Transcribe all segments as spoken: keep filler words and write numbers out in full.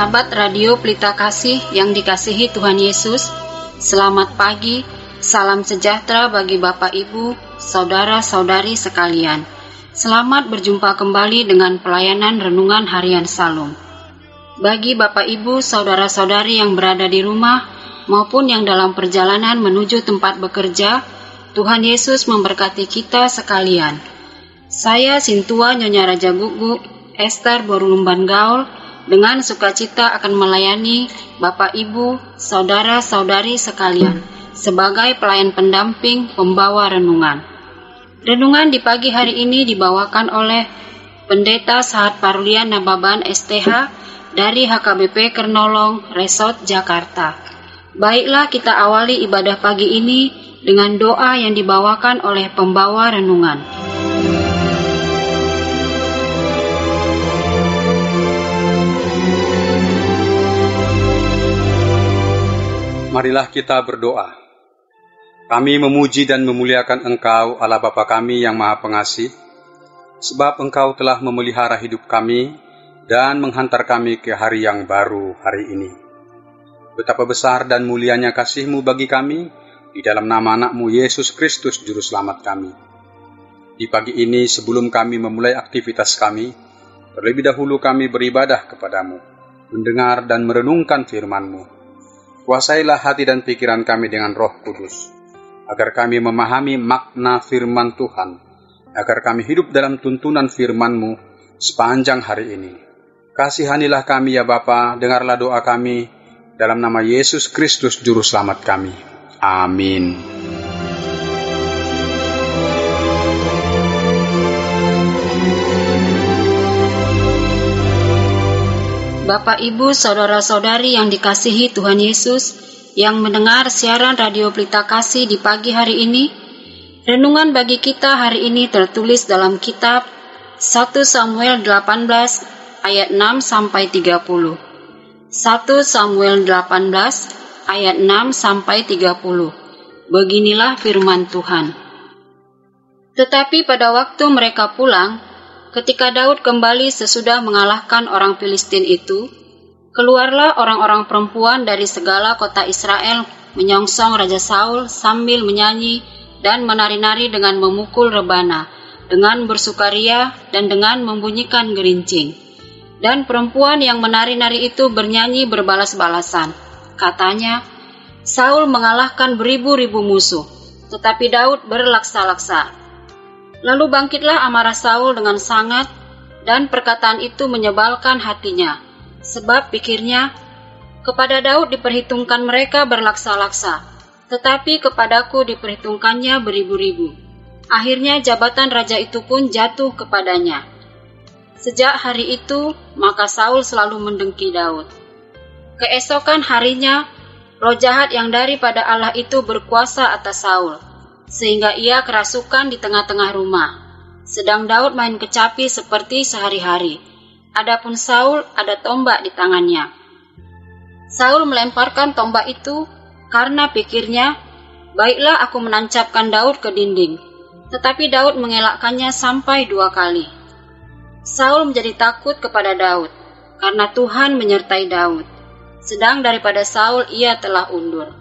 Sahabat Radio Pelita Kasih yang dikasihi Tuhan Yesus, selamat pagi, salam sejahtera bagi Bapak Ibu, saudara-saudari sekalian. Selamat berjumpa kembali dengan pelayanan Renungan Harian Salum. Bagi Bapak Ibu, saudara-saudari yang berada di rumah maupun yang dalam perjalanan menuju tempat bekerja, Tuhan Yesus memberkati kita sekalian. Saya Sintua Nyonya Raja Guguk, Esther Borulumban Gaul, dengan sukacita akan melayani Bapak Ibu, saudara-saudari sekalian sebagai pelayan pendamping pembawa renungan. Renungan di pagi hari ini dibawakan oleh Pendeta Sahat Parlian Nababan S T H dari H K B P Kernolong, Resort, Jakarta. Baiklah, kita awali ibadah pagi ini dengan doa yang dibawakan oleh pembawa renungan. Marilah kita berdoa. Kami memuji dan memuliakan Engkau, Allah Bapa kami yang Maha Pengasih, sebab Engkau telah memelihara hidup kami dan menghantar kami ke hari yang baru hari ini. Betapa besar dan mulianya kasih-Mu bagi kami, di dalam nama anak-Mu Yesus Kristus Juru Selamat kami. Di pagi ini sebelum kami memulai aktivitas kami, terlebih dahulu kami beribadah kepadamu, mendengar dan merenungkan firman-Mu. Kuasailah hati dan pikiran kami dengan Roh Kudus, agar kami memahami makna firman Tuhan, agar kami hidup dalam tuntunan firman-Mu sepanjang hari ini. Kasihanilah kami ya Bapa, dengarlah doa kami, dalam nama Yesus Kristus Juru Selamat kami. Amin. Bapak, Ibu, saudara-saudari yang dikasihi Tuhan Yesus, yang mendengar siaran Radio Pelita Kasih di pagi hari ini, renungan bagi kita hari ini tertulis dalam kitab satu Samuel delapan belas ayat enam sampai tiga puluh. satu Samuel delapan belas ayat enam sampai tiga puluh. Beginilah firman Tuhan. Tetapi pada waktu mereka pulang, ketika Daud kembali sesudah mengalahkan orang Filistin itu, keluarlah orang-orang perempuan dari segala kota Israel menyongsong Raja Saul sambil menyanyi dan menari-nari dengan memukul rebana, dengan bersukaria dan dengan membunyikan gerincing. Dan perempuan yang menari-nari itu bernyanyi berbalas-balasan. Katanya, Saul mengalahkan beribu-ribu musuh, tetapi Daud berlaksa-laksa. Lalu bangkitlah amarah Saul dengan sangat, dan perkataan itu menyebalkan hatinya, sebab pikirnya, kepada Daud diperhitungkan mereka berlaksa-laksa, tetapi kepadaku diperhitungkannya beribu-ribu. Akhirnya jabatan raja itu pun jatuh kepadanya. Sejak hari itu, maka Saul selalu mendengki Daud. Keesokan harinya, roh jahat yang daripada Allah itu berkuasa atas Saul, sehingga ia kerasukan di tengah-tengah rumah. Sedang Daud main kecapi seperti sehari-hari. Adapun Saul ada tombak di tangannya. Saul melemparkan tombak itu karena pikirnya, baiklah aku menancapkan Daud ke dinding. Tetapi Daud mengelakkannya sampai dua kali. Saul menjadi takut kepada Daud, karena Tuhan menyertai Daud. Sedang daripada Saul ia telah undur.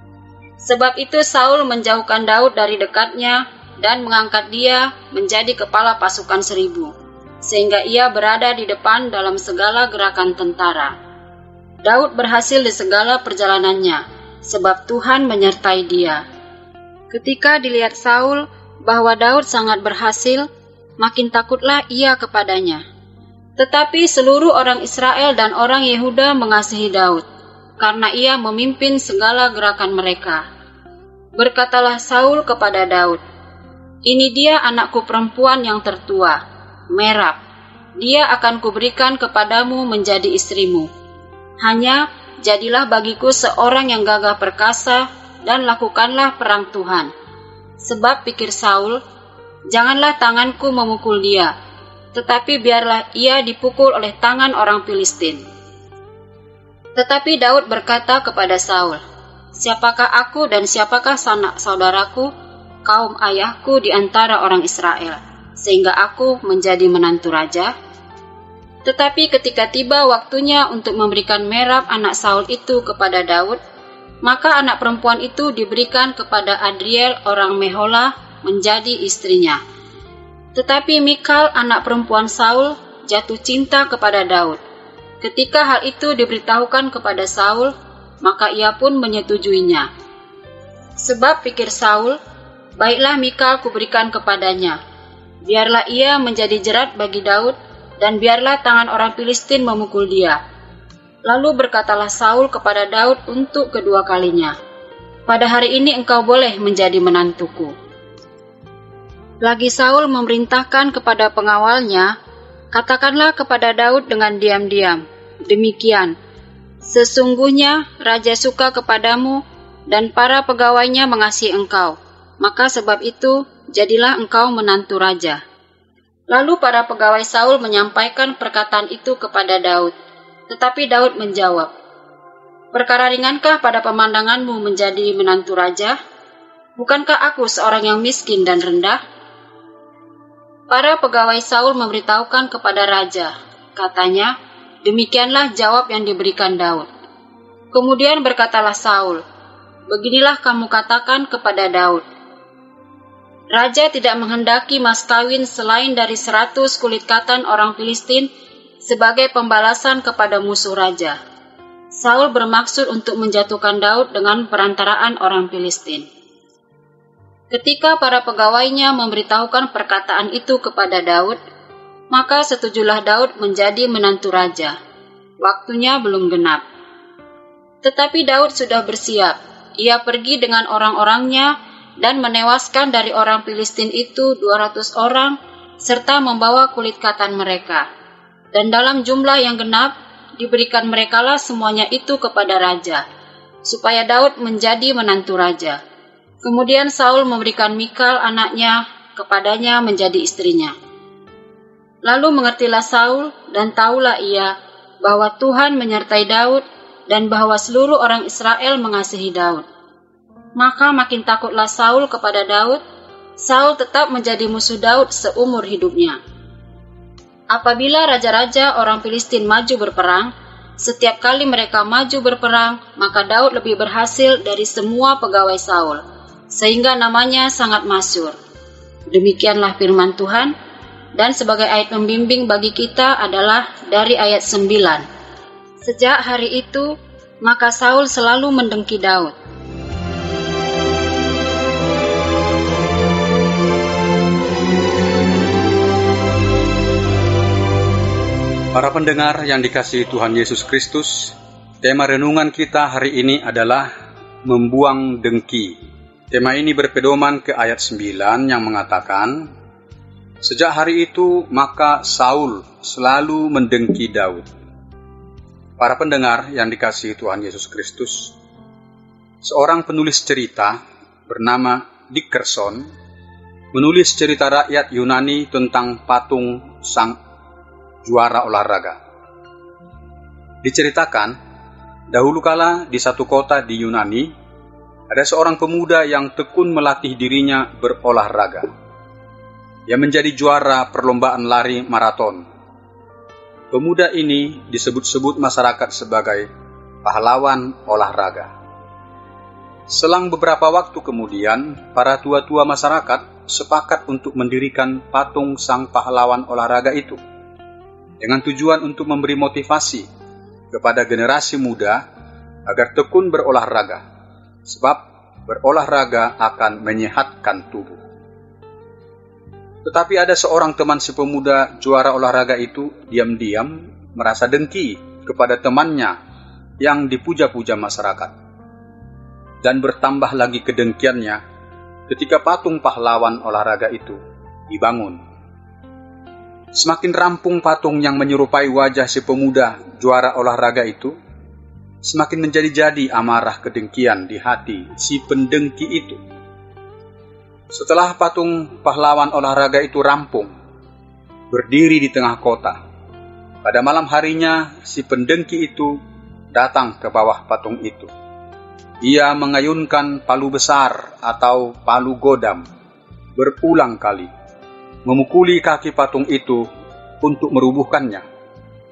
Sebab itu Saul menjauhkan Daud dari dekatnya dan mengangkat dia menjadi kepala pasukan seribu, sehingga ia berada di depan dalam segala gerakan tentara. Daud berhasil di segala perjalanannya, sebab Tuhan menyertai dia. Ketika dilihat Saul bahwa Daud sangat berhasil, makin takutlah ia kepadanya. Tetapi seluruh orang Israel dan orang Yehuda mengasihi Daud, karena ia memimpin segala gerakan mereka. Berkatalah Saul kepada Daud, ini dia anakku perempuan yang tertua, Merab. Dia akan kuberikan kepadamu menjadi istrimu. Hanya jadilah bagiku seorang yang gagah perkasa dan lakukanlah perang Tuhan. Sebab pikir Saul, janganlah tanganku memukul dia, tetapi biarlah ia dipukul oleh tangan orang Filistin. Tetapi Daud berkata kepada Saul, siapakah aku dan siapakah sanak saudaraku, kaum ayahku di antara orang Israel, sehingga aku menjadi menantu raja? Tetapi ketika tiba waktunya untuk memberikan Merab anak Saul itu kepada Daud, maka anak perempuan itu diberikan kepada Adriel orang Meholah menjadi istrinya. Tetapi Mikal anak perempuan Saul jatuh cinta kepada Daud. Ketika hal itu diberitahukan kepada Saul, maka ia pun menyetujuinya. Sebab pikir Saul, baiklah Mikal kuberikan kepadanya. Biarlah ia menjadi jerat bagi Daud, dan biarlah tangan orang Filistin memukul dia. Lalu berkatalah Saul kepada Daud untuk kedua kalinya, pada hari ini engkau boleh menjadi menantuku. Lagi Saul memerintahkan kepada pengawalnya, katakanlah kepada Daud dengan diam-diam, demikian, sesungguhnya Raja suka kepadamu dan para pegawainya mengasihi engkau, maka sebab itu jadilah engkau menantu raja. Lalu para pegawai Saul menyampaikan perkataan itu kepada Daud, tetapi Daud menjawab, perkara ringankah pada pemandanganmu menjadi menantu raja? Bukankah aku seorang yang miskin dan rendah? Para pegawai Saul memberitahukan kepada raja, katanya, demikianlah jawab yang diberikan Daud. Kemudian berkatalah Saul, beginilah kamu katakan kepada Daud, Raja tidak menghendaki mas kawin selain dari seratus kulit katan orang Filistin sebagai pembalasan kepada musuh raja. Saul bermaksud untuk menjatuhkan Daud dengan perantaraan orang Filistin. Ketika para pegawainya memberitahukan perkataan itu kepada Daud, maka setujulah Daud menjadi menantu raja. Waktunya belum genap. Tetapi Daud sudah bersiap. Ia pergi dengan orang-orangnya dan menewaskan dari orang Filistin itu dua ratus orang serta membawa kulit katan mereka. Dan dalam jumlah yang genap diberikan merekalah semuanya itu kepada raja, supaya Daud menjadi menantu raja. Kemudian Saul memberikan Mikal anaknya kepadanya menjadi istrinya. Lalu mengertilah Saul dan tahulah ia bahwa Tuhan menyertai Daud dan bahwa seluruh orang Israel mengasihi Daud. Maka makin takutlah Saul kepada Daud. Saul tetap menjadi musuh Daud seumur hidupnya. Apabila raja-raja orang Filistin maju berperang, setiap kali mereka maju berperang, maka Daud lebih berhasil dari semua pegawai Saul, sehingga namanya sangat masyhur. Demikianlah firman Tuhan, dan sebagai ayat pembimbing bagi kita adalah dari ayat sembilan. Sejak hari itu, maka Saul selalu mendengki Daud. Para pendengar yang dikasihi Tuhan Yesus Kristus, tema renungan kita hari ini adalah membuang dengki. Tema ini berpedoman ke ayat sembilan yang mengatakan, sejak hari itu maka Saul selalu mendengki Daud. Para pendengar yang dikasihi Tuhan Yesus Kristus, seorang penulis cerita bernama Dickerson menulis cerita rakyat Yunani tentang patung sang juara olahraga. Diceritakan, dahulu kala di satu kota di Yunani, ada seorang pemuda yang tekun melatih dirinya berolahraga. Ia menjadi juara perlombaan lari maraton. Pemuda ini disebut-sebut masyarakat sebagai pahlawan olahraga. Selang beberapa waktu kemudian, para tua-tua masyarakat sepakat untuk mendirikan patung sang pahlawan olahraga itu, dengan tujuan untuk memberi motivasi kepada generasi muda agar tekun berolahraga, sebab berolahraga akan menyehatkan tubuh. Tetapi ada seorang teman si pemuda juara olahraga itu diam-diam merasa dengki kepada temannya yang dipuja-puja masyarakat. Dan bertambah lagi kedengkiannya ketika patung pahlawan olahraga itu dibangun. Semakin rampung patung yang menyerupai wajah si pemuda juara olahraga itu, semakin menjadi-jadi amarah kedengkian di hati si pendengki itu. Setelah patung pahlawan olahraga itu rampung, berdiri di tengah kota, pada malam harinya si pendengki itu datang ke bawah patung itu. Ia mengayunkan palu besar atau palu godam berulang kali, memukuli kaki patung itu untuk merubuhkannya.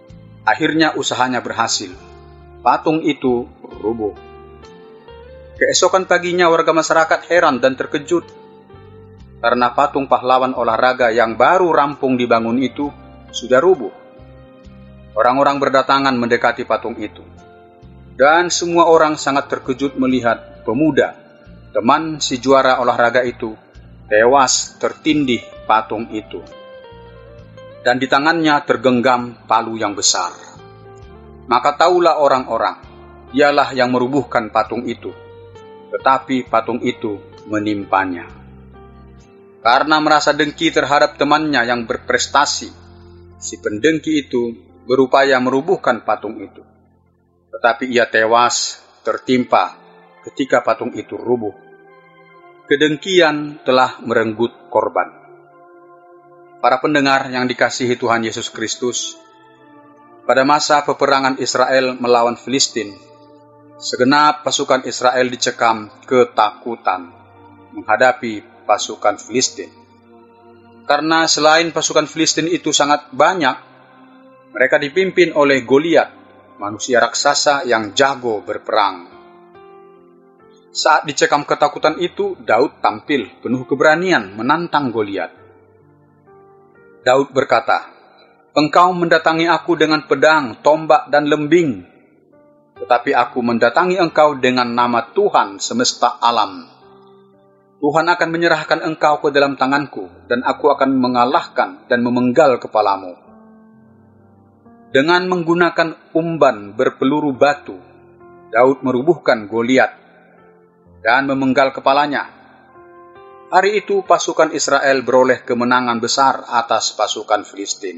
Akhirnya usahanya berhasil. Patung itu rubuh. Keesokan paginya warga masyarakat heran dan terkejut karena patung pahlawan olahraga yang baru rampung dibangun itu sudah rubuh. Orang-orang berdatangan mendekati patung itu. Dan semua orang sangat terkejut melihat pemuda, teman si juara olahraga itu, tewas tertindih patung itu. Dan di tangannya tergenggam palu yang besar. Maka taulah orang-orang, dialah yang merubuhkan patung itu. Tetapi patung itu menimpanya. Karena merasa dengki terhadap temannya yang berprestasi, si pendengki itu berupaya merubuhkan patung itu. Tetapi ia tewas tertimpa ketika patung itu rubuh. Kedengkian telah merenggut korban. Para pendengar yang dikasihi Tuhan Yesus Kristus, pada masa peperangan Israel melawan Filistin, segenap pasukan Israel dicekam ketakutan menghadapi pasukan Filistin. Karena selain pasukan Filistin itu sangat banyak, mereka dipimpin oleh Goliat, manusia raksasa yang jago berperang. Saat dicekam ketakutan itu, Daud tampil penuh keberanian menantang Goliat. Daud berkata, "Engkau mendatangi aku dengan pedang, tombak, dan lembing. Tetapi aku mendatangi engkau dengan nama Tuhan semesta alam. Tuhan akan menyerahkan engkau ke dalam tanganku, dan aku akan mengalahkan dan memenggal kepalamu." Dengan menggunakan umban berpeluru batu, Daud merubuhkan Goliat dan memenggal kepalanya. Hari itu pasukan Israel beroleh kemenangan besar atas pasukan Filistin.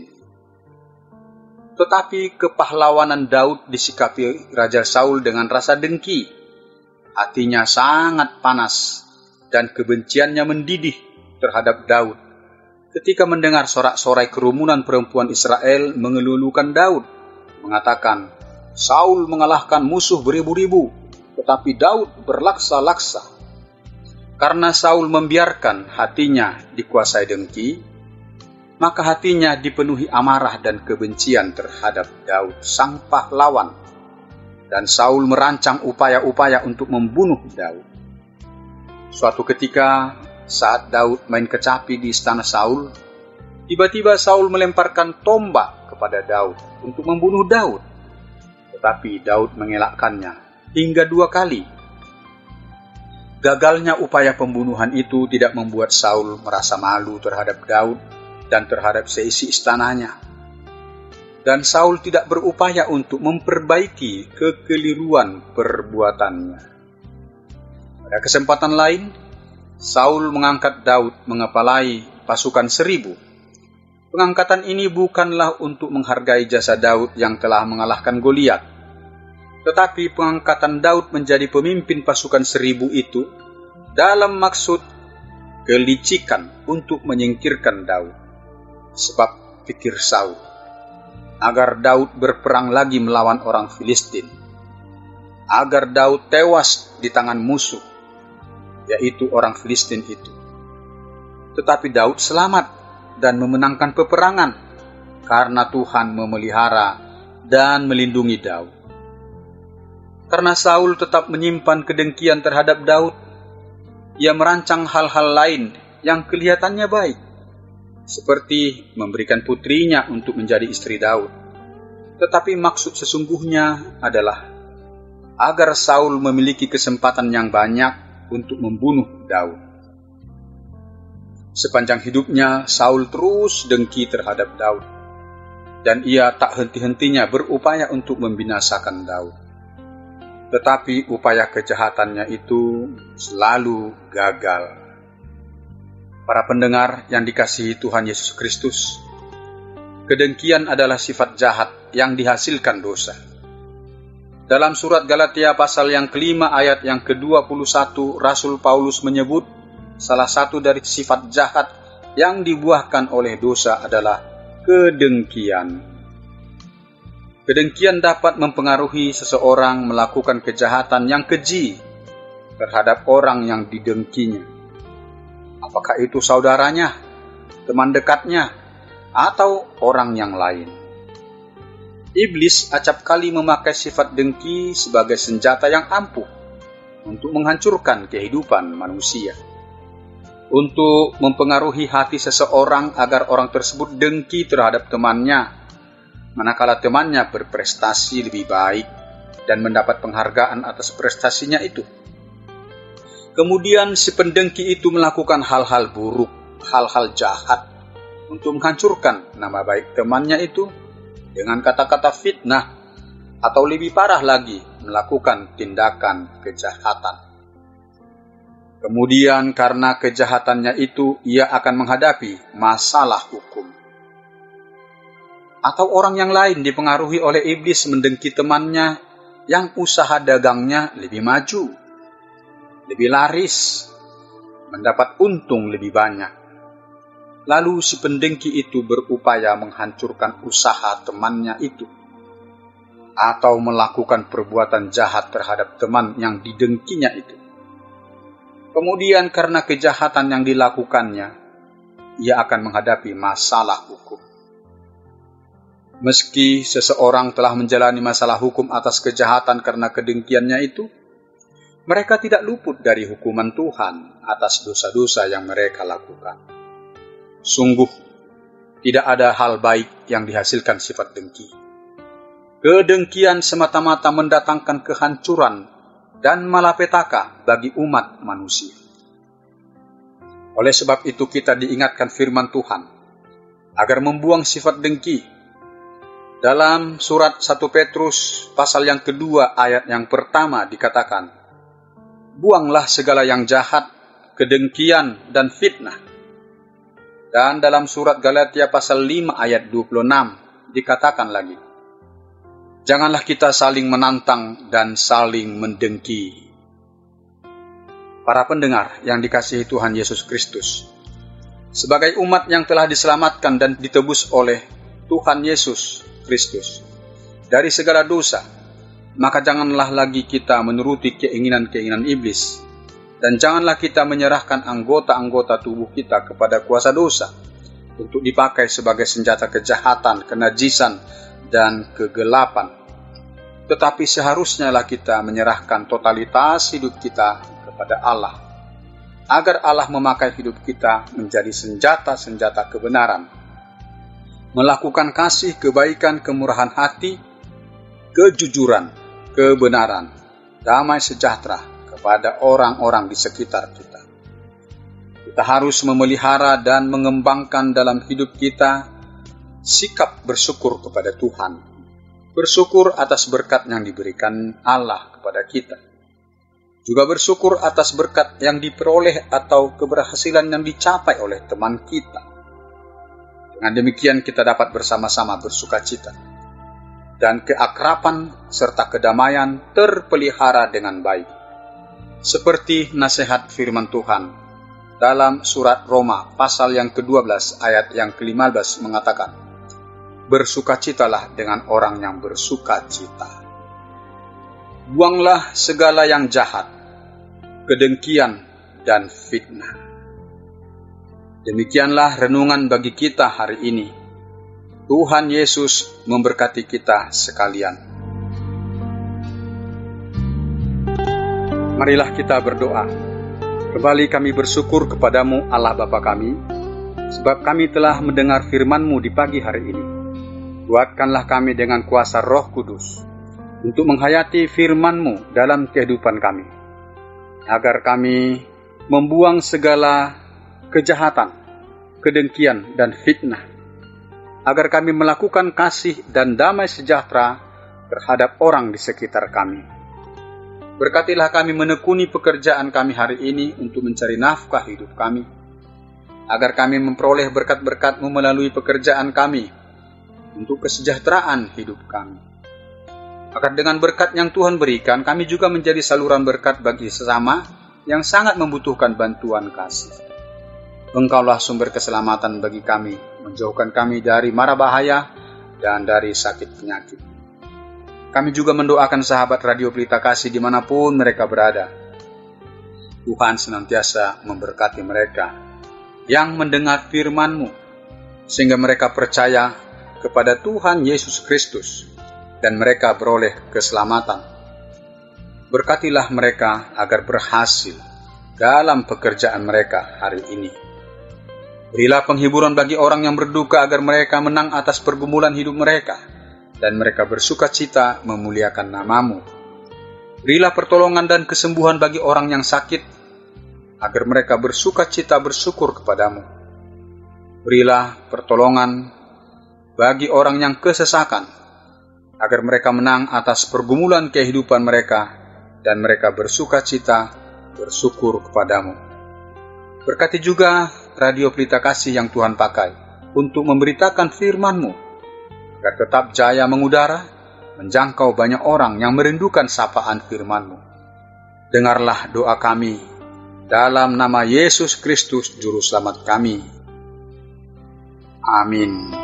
Tetapi kepahlawanan Daud disikapi Raja Saul dengan rasa dengki. Hatinya sangat panas dan kebenciannya mendidih terhadap Daud ketika mendengar sorak-sorai kerumunan perempuan Israel mengelulukan Daud, mengatakan, "Saul mengalahkan musuh beribu-ribu, tetapi Daud berlaksa-laksa." Karena Saul membiarkan hatinya dikuasai dengki, maka hatinya dipenuhi amarah dan kebencian terhadap Daud, sang pahlawan. Dan Saul merancang upaya-upaya untuk membunuh Daud. Suatu ketika, saat Daud main kecapi di istana Saul, tiba-tiba Saul melemparkan tombak kepada Daud untuk membunuh Daud. Tetapi Daud mengelakkannya hingga dua kali. Gagalnya upaya pembunuhan itu tidak membuat Saul merasa malu terhadap Daud dan terhadap seisi istananya. Dan Saul tidak berupaya untuk memperbaiki kekeliruan perbuatannya. Pada kesempatan lain, Saul mengangkat Daud mengepalai pasukan seribu. Pengangkatan ini bukanlah untuk menghargai jasa Daud yang telah mengalahkan Goliat. Tetapi pengangkatan Daud menjadi pemimpin pasukan seribu itu dalam maksud kelicikan untuk menyingkirkan Daud. Sebab pikir Saul, agar Daud berperang lagi melawan orang Filistin, agar Daud tewas di tangan musuh, yaitu orang Filistin itu. Tetapi Daud selamat dan memenangkan peperangan, karena Tuhan memelihara dan melindungi Daud. Karena Saul tetap menyimpan kedengkian terhadap Daud, ia merancang hal-hal lain yang kelihatannya baik, seperti memberikan putrinya untuk menjadi istri Daud. Tetapi maksud sesungguhnya adalah agar Saul memiliki kesempatan yang banyak untuk membunuh Daud. Sepanjang hidupnya, Saul terus dengki terhadap Daud, dan ia tak henti-hentinya berupaya untuk membinasakan Daud. Tetapi upaya kejahatannya itu selalu gagal. Para pendengar yang dikasihi Tuhan Yesus Kristus, kedengkian adalah sifat jahat yang dihasilkan dosa. Dalam surat Galatia pasal yang kelima ayat yang kedua puluh satu, Rasul Paulus menyebut salah satu dari sifat jahat yang dibuahkan oleh dosa adalah kedengkian. Kedengkian dapat mempengaruhi seseorang melakukan kejahatan yang keji terhadap orang yang didengkinya. Apakah itu saudaranya, teman dekatnya, atau orang yang lain. Iblis acap kali memakai sifat dengki sebagai senjata yang ampuh untuk menghancurkan kehidupan manusia, untuk mempengaruhi hati seseorang agar orang tersebut dengki terhadap temannya, manakala temannya berprestasi lebih baik dan mendapat penghargaan atas prestasinya itu. Kemudian si pendengki itu melakukan hal-hal buruk, hal-hal jahat untuk menghancurkan nama baik temannya itu dengan kata-kata fitnah, atau lebih parah lagi, melakukan tindakan kejahatan. Kemudian karena kejahatannya itu, ia akan menghadapi masalah hukum. Atau orang yang lain dipengaruhi oleh iblis mendengki temannya yang usaha dagangnya lebih maju, lebih laris, mendapat untung lebih banyak. Lalu si pendengki itu berupaya menghancurkan usaha temannya itu, atau melakukan perbuatan jahat terhadap teman yang didengkinya itu. Kemudian karena kejahatan yang dilakukannya, ia akan menghadapi masalah hukum. Meski seseorang telah menjalani masalah hukum atas kejahatan karena kedengkiannya itu, mereka tidak luput dari hukuman Tuhan atas dosa-dosa yang mereka lakukan. Sungguh, tidak ada hal baik yang dihasilkan sifat dengki. Kedengkian semata-mata mendatangkan kehancuran dan malapetaka bagi umat manusia. Oleh sebab itu kita diingatkan firman Tuhan agar membuang sifat dengki. Dalam surat satu Petrus pasal yang kedua ayat yang pertama dikatakan, buanglah segala yang jahat, kedengkian dan fitnah. Dan dalam surat Galatia pasal lima ayat dua puluh enam dikatakan lagi, janganlah kita saling menantang dan saling mendengki. Para pendengar yang dikasihi Tuhan Yesus Kristus, sebagai umat yang telah diselamatkan dan ditebus oleh Tuhan Yesus Kristus dari segala dosa, maka janganlah lagi kita menuruti keinginan-keinginan iblis. Dan janganlah kita menyerahkan anggota-anggota tubuh kita kepada kuasa dosa untuk dipakai sebagai senjata kejahatan, kenajisan, dan kegelapan. Tetapi seharusnya lah kita menyerahkan totalitas hidup kita kepada Allah, agar Allah memakai hidup kita menjadi senjata-senjata kebenaran, melakukan kasih, kebaikan, kemurahan hati, kejujuran, kebenaran, damai sejahtera pada orang-orang di sekitar kita. Kita harus memelihara dan mengembangkan dalam hidup kita sikap bersyukur kepada Tuhan. Bersyukur atas berkat yang diberikan Allah kepada kita. Juga bersyukur atas berkat yang diperoleh atau keberhasilan yang dicapai oleh teman kita. Dengan demikian kita dapat bersama-sama bersukacita. Dan keakraban serta kedamaian terpelihara dengan baik. Seperti nasihat firman Tuhan dalam surat Roma pasal yang kedua belas ayat yang kelima belas mengatakan, bersukacitalah dengan orang yang bersukacita. Buanglah segala yang jahat, kedengkian dan fitnah. Demikianlah renungan bagi kita hari ini. Tuhan Yesus memberkati kita sekalian. Marilah kita berdoa. Kembali kami bersyukur kepadamu Allah Bapa kami, sebab kami telah mendengar firman-Mu di pagi hari ini. Kuatkanlah kami dengan kuasa Roh Kudus, untuk menghayati firman-Mu dalam kehidupan kami, agar kami membuang segala kejahatan, kedengkian dan fitnah, agar kami melakukan kasih dan damai sejahtera terhadap orang di sekitar kami. Berkatilah kami menekuni pekerjaan kami hari ini untuk mencari nafkah hidup kami, agar kami memperoleh berkat-berkat-Mu melalui pekerjaan kami, untuk kesejahteraan hidup kami. Agar dengan berkat yang Tuhan berikan, kami juga menjadi saluran berkat bagi sesama yang sangat membutuhkan bantuan kasih. Engkaulah sumber keselamatan bagi kami, menjauhkan kami dari mara bahaya dan dari sakit penyakit. Kami juga mendoakan sahabat Radio Pelita Kasih dimanapun mereka berada. Tuhan senantiasa memberkati mereka yang mendengar firman-Mu, sehingga mereka percaya kepada Tuhan Yesus Kristus dan mereka beroleh keselamatan. Berkatilah mereka agar berhasil dalam pekerjaan mereka hari ini. Berilah penghiburan bagi orang yang berduka agar mereka menang atas pergumulan hidup mereka, dan mereka bersuka cita memuliakan nama-Mu. Berilah pertolongan dan kesembuhan bagi orang yang sakit, agar mereka bersuka cita bersyukur kepadamu. Berilah pertolongan bagi orang yang kesesakan, agar mereka menang atas pergumulan kehidupan mereka, dan mereka bersuka cita bersyukur kepadamu. Berkati juga Radio Pelita Kasih yang Tuhan pakai untuk memberitakan firman-Mu, agar tetap jaya mengudara, menjangkau banyak orang yang merindukan sapaan firman-Mu. Dengarlah doa kami, dalam nama Yesus Kristus Juru Selamat kami. Amin.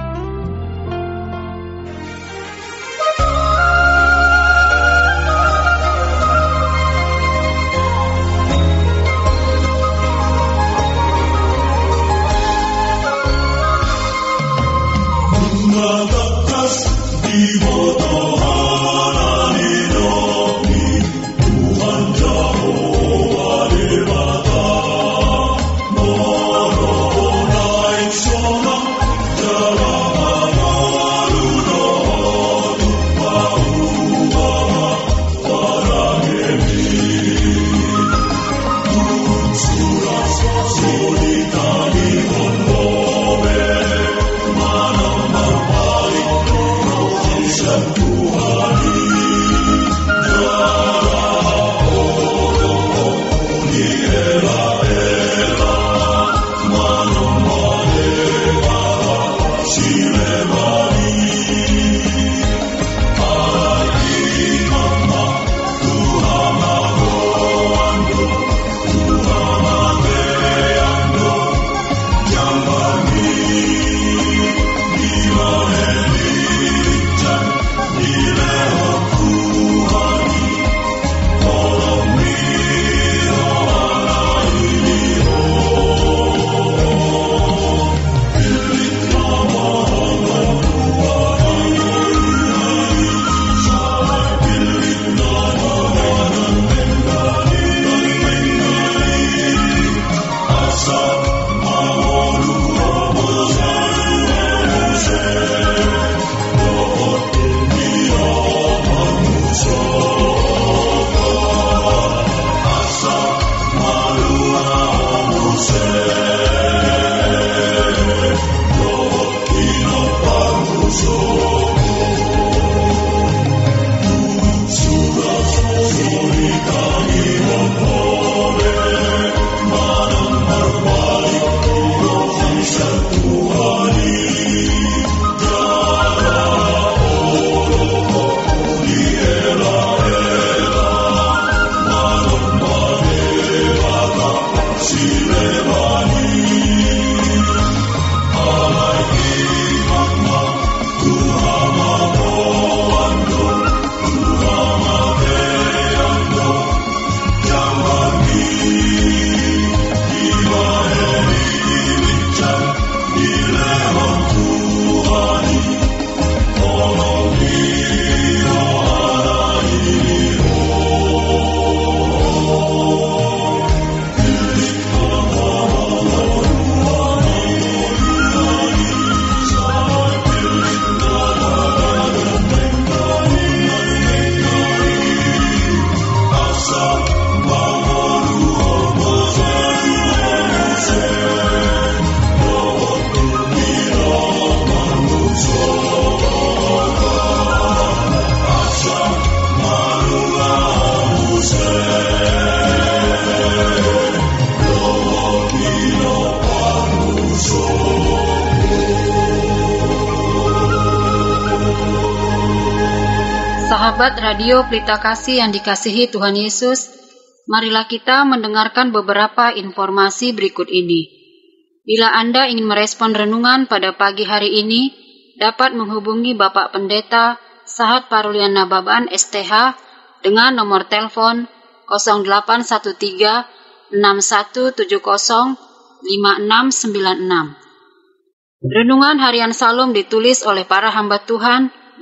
Sahabat Radio Pelita Kasih yang dikasihi Tuhan Yesus, marilah kita mendengarkan beberapa informasi berikut ini. Bila Anda ingin merespon renungan pada pagi hari ini, dapat menghubungi Bapak Pendeta Sahat Parulian Nababan S T H dengan nomor telepon nol delapan satu tiga enam satu tujuh nol lima enam sembilan enam. Renungan Harian Salum ditulis oleh para hamba Tuhan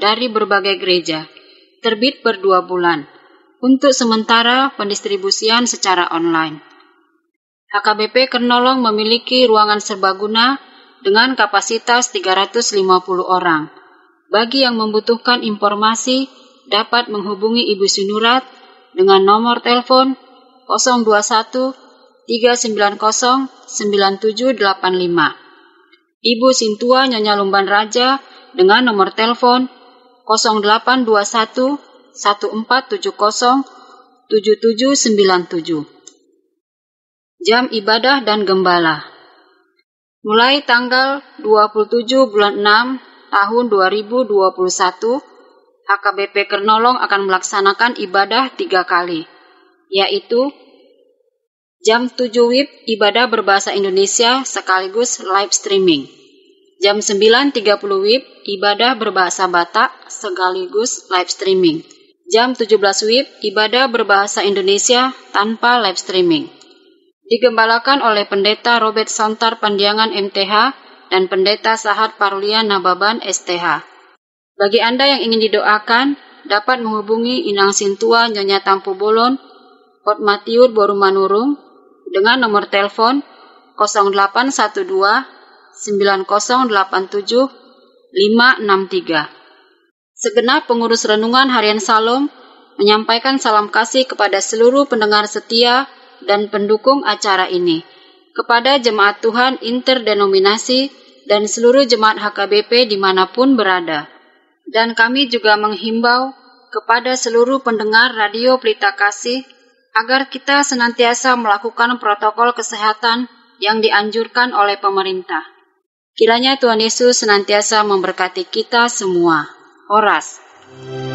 dari berbagai gereja, terbit per dua bulan, untuk sementara pendistribusian secara online. H K B P Kernolong memiliki ruangan serbaguna dengan kapasitas tiga ratus lima puluh orang. Bagi yang membutuhkan informasi, dapat menghubungi Ibu Sinurat dengan nomor telepon nol dua satu tiga sembilan nol sembilan tujuh delapan lima. Ibu Sintua Nyonya Lumban Raja dengan nomor telepon nol delapan dua satu satu empat tujuh nol tujuh tujuh sembilan tujuh. Jam ibadah dan gembala. Mulai tanggal dua puluh tujuh bulan enam tahun dua ribu dua puluh satu, H K B P Kernolong akan melaksanakan ibadah tiga kali, yaitu jam tujuh W I B ibadah berbahasa Indonesia sekaligus live streaming. Jam sembilan tiga puluh W I B ibadah berbahasa Batak sekaligus live streaming. Jam tujuh belas W I B ibadah berbahasa Indonesia tanpa live streaming. Digembalakan oleh Pendeta Robert Sontar Pandiangan M T H dan Pendeta Sahat Parlian Nababan S T H. Bagi Anda yang ingin didoakan, dapat menghubungi Inang Sintua Nyonya Tampu Bolon, Hot Matiur Borumanurung, dengan nomor telepon nol delapan satu dua sembilan nol delapan tujuh lima enam tiga. Segenap pengurus Renungan Harian Salom menyampaikan salam kasih kepada seluruh pendengar setia dan pendukung acara ini, kepada jemaat Tuhan interdenominasi dan seluruh jemaat H K B P dimanapun berada. Dan kami juga menghimbau kepada seluruh pendengar Radio Pelita Kasih agar kita senantiasa melakukan protokol kesehatan yang dianjurkan oleh pemerintah. Kiranya Tuhan Yesus senantiasa memberkati kita semua. Horas.